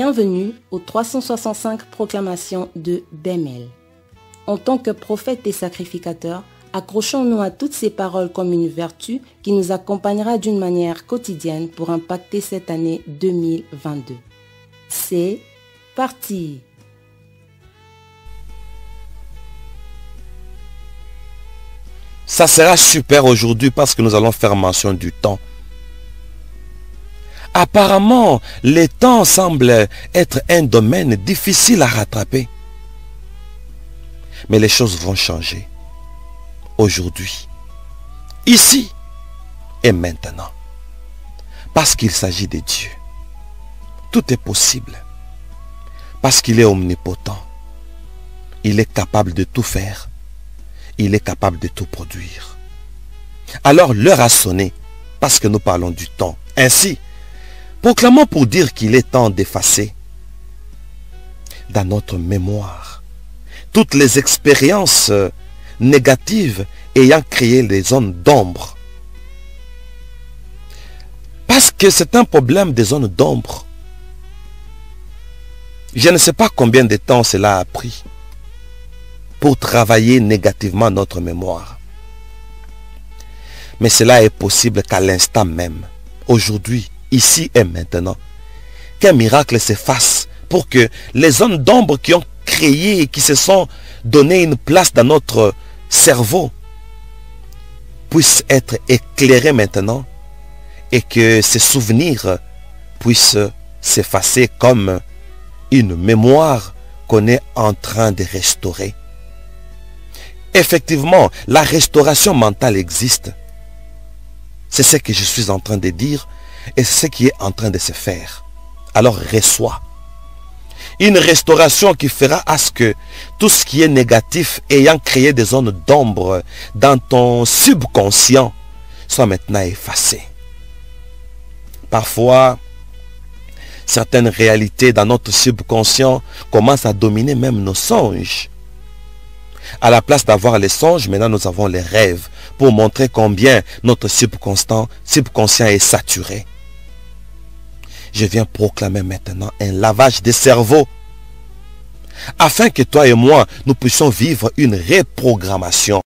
Bienvenue aux 365 proclamations de Bemel. En tant que prophète et sacrificateur, accrochons-nous à toutes ces paroles comme une vertu qui nous accompagnera d'une manière quotidienne pour impacter cette année 2022. C'est parti! Ça sera super aujourd'hui parce que nous allons faire mention du temps. Apparemment, le temps semble être un domaine difficile à rattraper. Mais les choses vont changer. Aujourd'hui, ici et maintenant. Parce qu'il s'agit de Dieu. Tout est possible. Parce qu'il est omnipotent. Il est capable de tout faire. Il est capable de tout produire. Alors l'heure a sonné parce que nous parlons du temps. Ainsi, proclamons pour dire qu'il est temps d'effacer dans notre mémoire toutes les expériences négatives ayant créé les zones d'ombre. Parce que c'est un problème des zones d'ombre. Je ne sais pas combien de temps cela a pris pour travailler négativement notre mémoire. Mais cela est possible qu'à l'instant même, aujourd'hui, ici et maintenant, qu'un miracle s'efface pour que les zones d'ombre qui ont créé et qui se sont donné une place dans notre cerveau puissent être éclairées maintenant et que ces souvenirs puissent s'effacer comme une mémoire qu'on est en train de restaurer. Effectivement, la restauration mentale existe. C'est ce que je suis en train de dire et c'est ce qui est en train de se faire. Alors reçois une restauration qui fera à ce que tout ce qui est négatif ayant créé des zones d'ombre dans ton subconscient soit maintenant effacé. Parfois, certaines réalités dans notre subconscient commencent à dominer même nos songes. À la place d'avoir les songes, maintenant nous avons les rêves pour montrer combien notre subconscient est saturé. Je viens proclamer maintenant un lavage des cerveaux afin que toi et moi, nous puissions vivre une reprogrammation